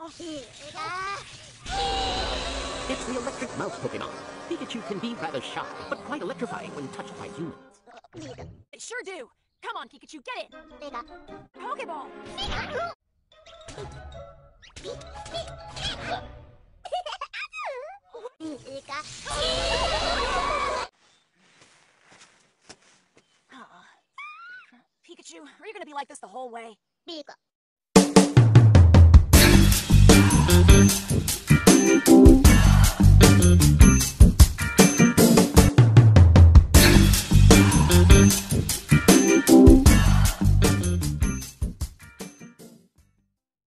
It's the electric mouse Pokemon. Pichachoo can be rather shy, but quite electrifying when touched by humans. They sure do. Come on, Pikachu, get it. Pokeball. Pikachu, are you gonna be like this the whole way?